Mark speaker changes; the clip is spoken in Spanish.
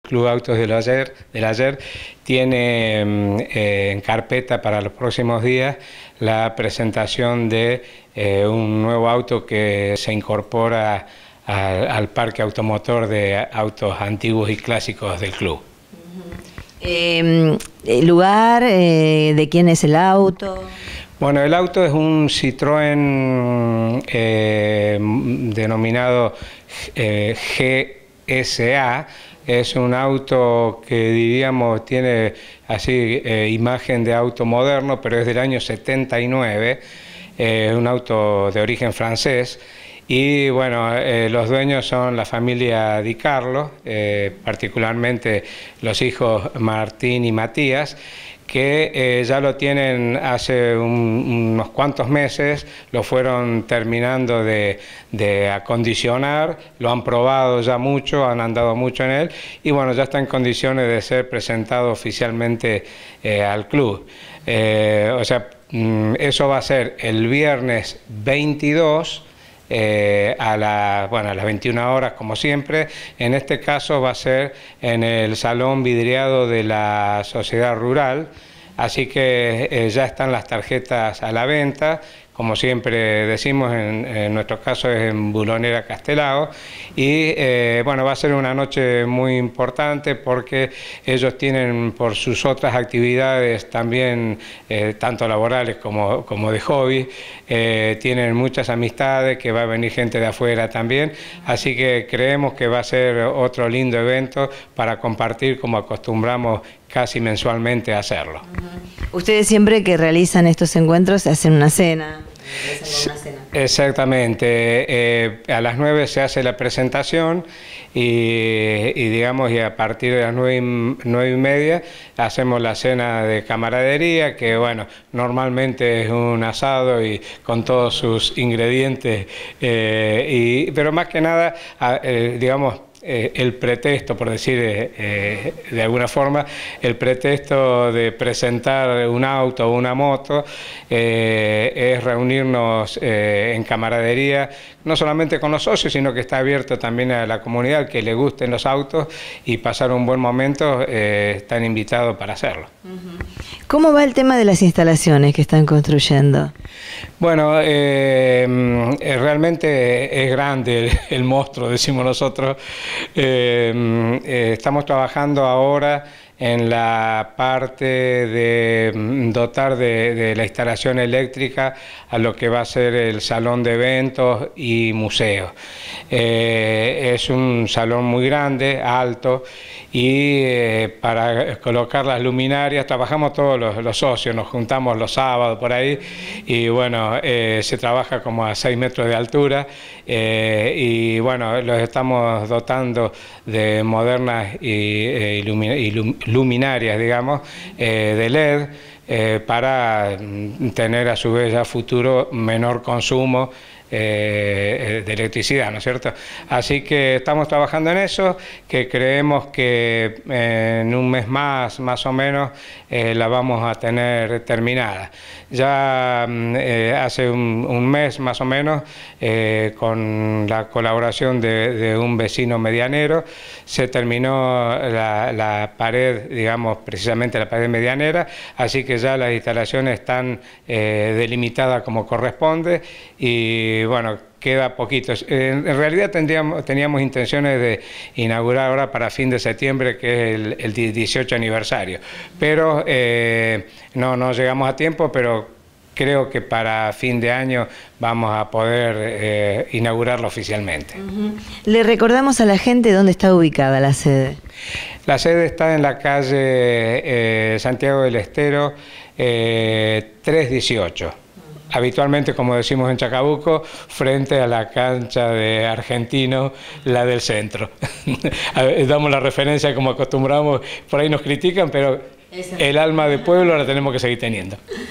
Speaker 1: Club Autos del Ayer tiene en carpeta para los próximos días la presentación de un nuevo auto que se incorpora al parque automotor de autos antiguos y clásicos del club.
Speaker 2: ¿El lugar? ¿De quién es el auto?
Speaker 1: Bueno, el auto es un Citroën denominado GSA. Es un auto que diríamos tiene así imagen de auto moderno, pero es del año 79, un auto de origen francés. Y bueno, los dueños son la familia Di Carlo, particularmente los hijos Martín y Matías, que ya lo tienen hace unos cuantos meses, lo fueron terminando de acondicionar, lo han probado ya mucho, han andado mucho en él y bueno, ya está en condiciones de ser presentado oficialmente al club. O sea, eso va a ser el viernes 22 a las 21 horas como siempre. En este caso va a ser en el salón vidriado de la Sociedad Rural, así que ya están las tarjetas a la venta. Como siempre decimos, en nuestro caso es en Bulonera Castelao y bueno, va a ser una noche muy importante porque ellos tienen por sus otras actividades también, tanto laborales como de hobby, tienen muchas amistades, que va a venir gente de afuera también, así que creemos que va a ser otro lindo evento para compartir como acostumbramos casi mensualmente a hacerlo.
Speaker 2: Ustedes siempre que realizan estos encuentros hacen una cena.
Speaker 1: Exactamente, a las 9 se hace la presentación y digamos, y a partir de las 9:30 hacemos la cena de camaradería, que bueno, normalmente es un asado y con todos sus ingredientes, pero más que nada, digamos, el pretexto, por decir de alguna forma, el pretexto de presentar un auto o una moto es reunirnos en camaradería, no solamente con los socios, sino que está abierto también a la comunidad que le gusten los autos y pasar un buen momento, están invitados para hacerlo.
Speaker 2: ¿Cómo va el tema de las instalaciones que están construyendo?
Speaker 1: Bueno, realmente es grande el monstruo, decimos nosotros. Estamos trabajando ahora en la parte de dotar de la instalación eléctrica a lo que va a ser el salón de eventos y museo. Es un salón muy grande, alto, y para colocar las luminarias trabajamos todos los socios, nos juntamos los sábados por ahí y bueno, se trabaja como a 6 metros de altura y bueno, los estamos dotando de modernas y luminarias, digamos, de LED, para tener a su vez a futuro menor consumo de electricidad, ¿no es cierto? Así que estamos trabajando en eso, que creemos que en un mes más o menos la vamos a tener terminada. Ya hace un mes más o menos, con la colaboración de un vecino medianero, se terminó la pared, digamos, precisamente la pared medianera, así que ya las instalaciones están delimitadas como corresponde y bueno, queda poquito. En realidad teníamos intenciones de inaugurar ahora para fin de septiembre, que es el 18 aniversario, pero no llegamos a tiempo, pero creo que para fin de año vamos a poder inaugurarlo oficialmente.
Speaker 2: Le recordamos a la gente dónde está ubicada la sede.
Speaker 1: La sede está en la calle Santiago del Estero 318. Habitualmente, como decimos en Chacabuco, frente a la cancha de Argentino, la del centro. Damos la referencia como acostumbramos, por ahí nos critican, pero el alma de pueblo la tenemos que seguir teniendo.